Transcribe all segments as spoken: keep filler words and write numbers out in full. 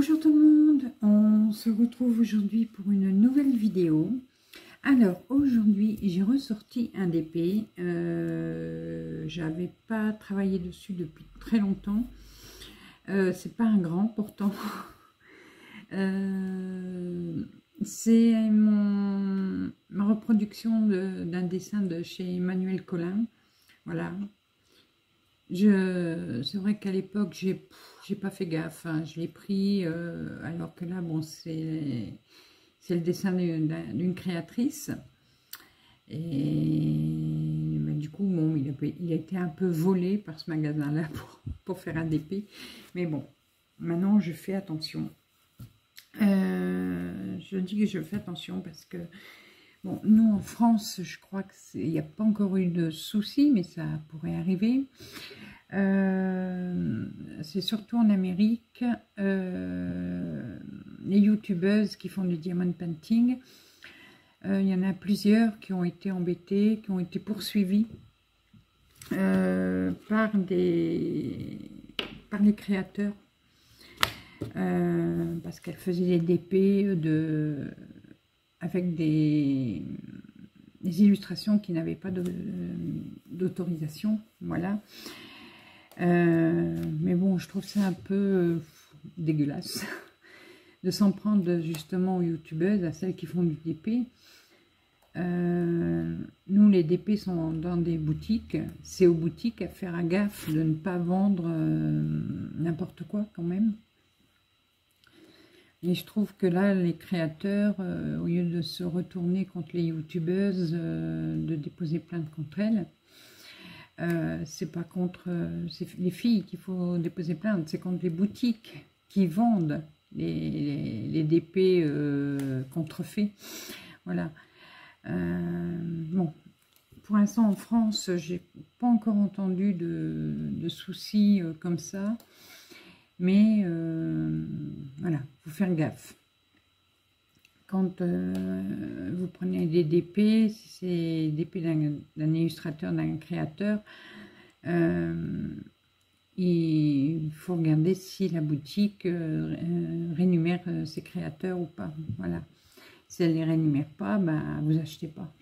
Bonjour tout le monde, on se retrouve aujourd'hui pour une nouvelle vidéo. Alors aujourd'hui j'ai ressorti un D P, euh, j'avais pas travaillé dessus depuis très longtemps, euh, c'est pas un grand pourtant, euh, c'est mon ma reproduction d'un dessin de chez Emmanuel Collin, voilà. Je, c'est vrai qu'à l'époque, j'ai j'ai pas fait gaffe, hein. Je l'ai pris, euh, alors que là, bon, c'est c'est le dessin d'une créatrice. Et ben, du coup, bon, il a, il a été un peu volé par ce magasin-là pour, pour faire un D P. Mais bon, maintenant, je fais attention. Euh, je dis que je fais attention parce que, bon, nous, en France, je crois qu'il n'y a pas encore eu de soucis, mais ça pourrait arriver. Euh, c'est surtout en Amérique, euh, les youtubeuses qui font du diamond painting, euh, il y en a plusieurs qui ont été embêtées, qui ont été poursuivies euh, par, des, par les créateurs, euh, parce qu'elles faisaient des D P de, avec des, des illustrations qui n'avaient pas d'autorisation, voilà. Euh, mais bon, je trouve ça un peu euh, dégueulasse de s'en prendre justement aux youtubeuses, à celles qui font du D P. Euh, nous, les D P sont dans des boutiques. C'est aux boutiques à faire à gaffe de ne pas vendre euh, n'importe quoi quand même. Et je trouve que là, les créateurs, euh, au lieu de se retourner contre les youtubeuses, euh, de déposer plainte contre elles, Euh, c'est pas contre euh, les filles qu'il faut déposer plainte, c'est contre les boutiques qui vendent les, les, les D P euh, contrefaits. Voilà. Euh, bon, pour l'instant en France, j'ai pas encore entendu de, de soucis euh, comme ça, mais euh, voilà, faut faire gaffe. Quand euh, vous prenez des D P, si c'est D P d'un illustrateur, d'un créateur, euh, il faut regarder si la boutique euh, rémunère ses créateurs ou pas. Voilà. Si elle ne les rémunère pas, ben, vous achetez pas.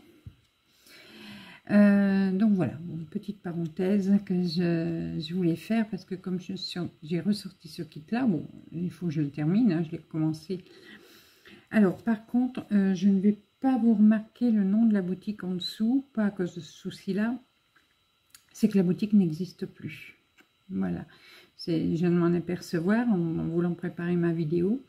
Euh, donc voilà, une petite parenthèse que je, je voulais faire parce que comme j'ai ressorti ce kit-là, bon, il faut que je le termine, hein, je l'ai commencé. Alors, par contre, euh, je ne vais pas vous remarquer le nom de la boutique en dessous, pas à cause de ce souci-là. C'est que la boutique n'existe plus. Voilà. Je viens de m'en apercevoir en, en voulant préparer ma vidéo.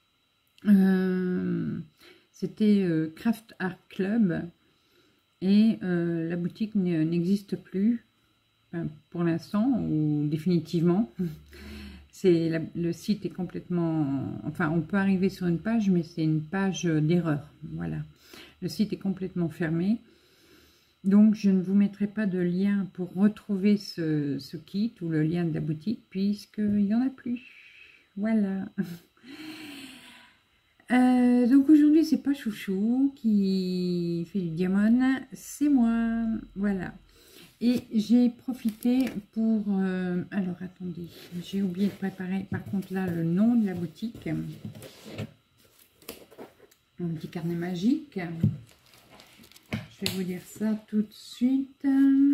Euh, C'était euh, Craft Art Club et euh, la boutique n'existe plus, enfin, pour l'instant ou définitivement. La, le site est complètement, enfin on peut arriver sur une page, mais c'est une page d'erreur, voilà. Le site est complètement fermé, donc je ne vous mettrai pas de lien pour retrouver ce, ce kit ou le lien de la boutique, puisqu'il n'y en a plus, voilà. Euh, donc aujourd'hui c'est pas Chouchou qui fait du diamond, c'est moi, voilà. Et j'ai profité pour... Euh, alors, attendez, j'ai oublié de préparer, par contre, là, le nom de la boutique. Mon petit carnet magique. Je vais vous dire ça tout de suite.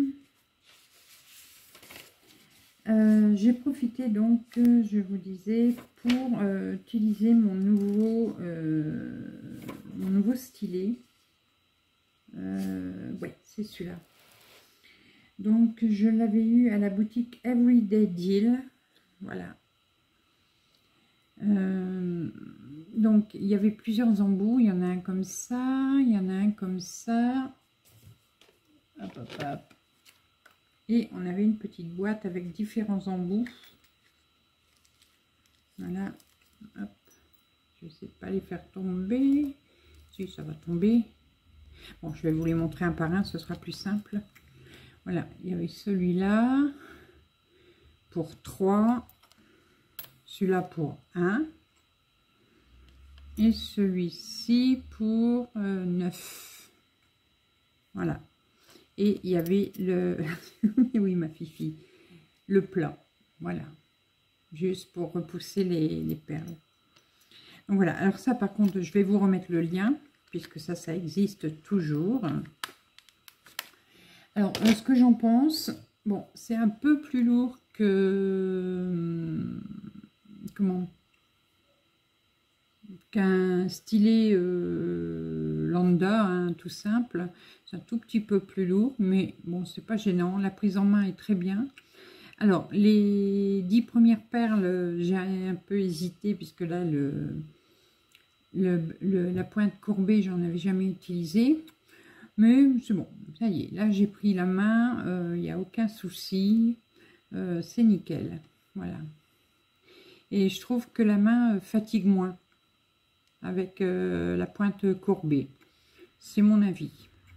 Euh, j'ai profité, donc, je vous disais, pour euh, utiliser mon nouveau, euh, mon nouveau stylet. Euh, ouais, c'est celui-là. Donc, je l'avais eu à la boutique Everyday Deal. Voilà. Euh, donc, il y avait plusieurs embouts. Il y en a un comme ça. Il y en a un comme ça. Hop, hop, hop. Et on avait une petite boîte avec différents embouts. Voilà. Hop. Je ne sais pas les faire tomber. Si, ça va tomber. Bon, je vais vous les montrer un par un. Ce sera plus simple. Voilà, il y avait celui-là pour trois, celui-là pour un, et celui-ci pour euh, neuf. Voilà. Et il y avait le, oui ma fifi, le plat. Voilà, juste pour repousser les, les perles. Donc voilà, alors ça par contre, je vais vous remettre le lien, puisque ça, ça existe toujours. Alors, euh, ce que j'en pense, bon, c'est un peu plus lourd que... Comment qu'un stylet euh, lambda, hein, tout simple. C'est un tout petit peu plus lourd, mais bon, c'est pas gênant. La prise en main est très bien. Alors, les dix premières perles, j'ai un peu hésité, puisque là, le, le, le la pointe courbée, j'en avais jamais utilisé. Mais c'est bon, ça y est. Là, j'ai pris la main, il euh, n'y a aucun souci. Euh, c'est nickel. Voilà. Et je trouve que la main fatigue moins avec euh, la pointe courbée. C'est mon avis.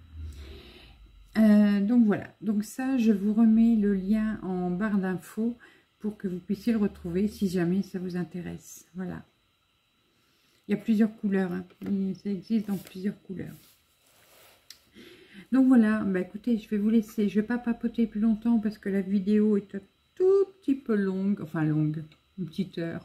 Euh, donc voilà, donc ça je vous remets le lien en barre d'infos pour que vous puissiez le retrouver si jamais ça vous intéresse. Voilà. Il y a plusieurs couleurs, hein. Ça existe dans plusieurs couleurs. Donc voilà, bah écoutez, je vais vous laisser, je vais pas papoter plus longtemps parce que la vidéo est un tout petit peu longue, enfin longue, une petite heure.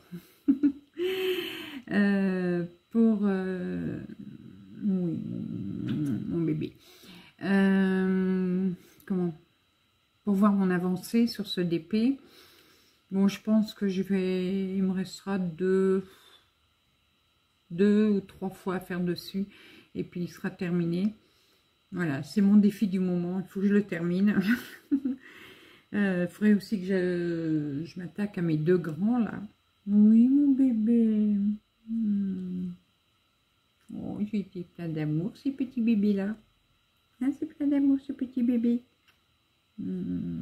euh, pour euh, oui, mon bébé. Euh, comment pour voir mon avancée sur ce D P. Bon, je pense que je vais, il me restera deux, deux ou trois fois à faire dessus et puis il sera terminé. Voilà, c'est mon défi du moment. Il faut que je le termine. Il euh, faudrait aussi que je, je m'attaque à mes deux grands là. Oui, mon bébé. Hmm. Oh, j'ai été plein d'amour ces petits bébés là. Hein, c'est plein d'amour ce petit bébé. Hmm.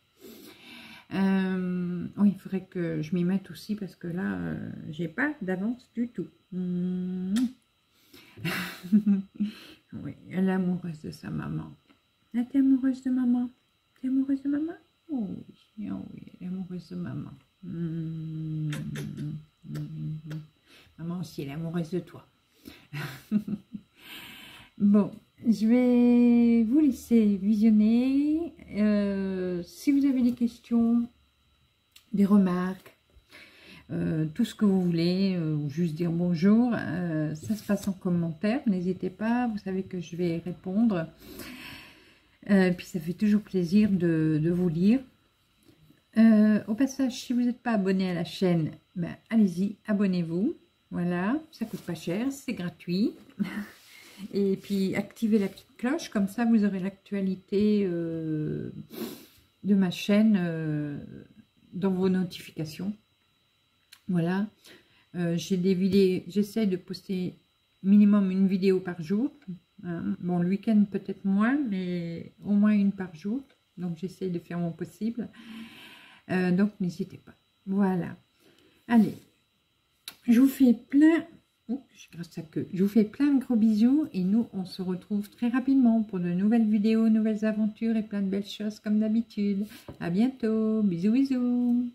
Euh, oh, il faudrait que je m'y mette aussi parce que là, euh, j'ai pas d'avance du tout. Hmm. Oui, elle est amoureuse de sa maman. Ah, t'es amoureuse de maman? T'es amoureuse de maman? Oh oui, oh oui, elle est amoureuse de maman. Hmm. Hmm. Maman aussi, elle est amoureuse de toi. Bon, je vais vous laisser visionner. Euh, si vous avez des questions, des remarques, euh, tout ce que vous voulez, euh, ou juste dire bonjour, euh, ça se passe en commentaire. N'hésitez pas, vous savez que je vais répondre. Euh, puis ça fait toujours plaisir de, de vous lire. Euh, au passage, si vous n'êtes pas abonné à la chaîne, ben, allez-y, abonnez-vous. Voilà, ça coûte pas cher, c'est gratuit. Et puis activez la petite cloche, comme ça vous aurez l'actualité euh, de ma chaîne euh, dans vos notifications. Voilà, euh, j'ai des vidéos, j'essaie de poster minimum une vidéo par jour. Hein. Bon, le week-end peut-être moins, mais au moins une par jour. Donc j'essaie de faire mon possible. Euh, donc n'hésitez pas. Voilà. Allez, je vous fais plein. Oh, grâce à que je vous fais plein de gros bisous et nous on se retrouve très rapidement pour de nouvelles vidéos, nouvelles aventures et plein de belles choses comme d'habitude. À bientôt, bisous bisous.